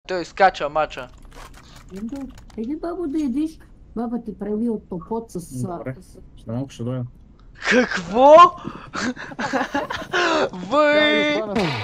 Той изкача мача. Еди, бабо, да едиш. Баба ти прави от топот с... Добре. Малко ще дойда. Какво? Бăi!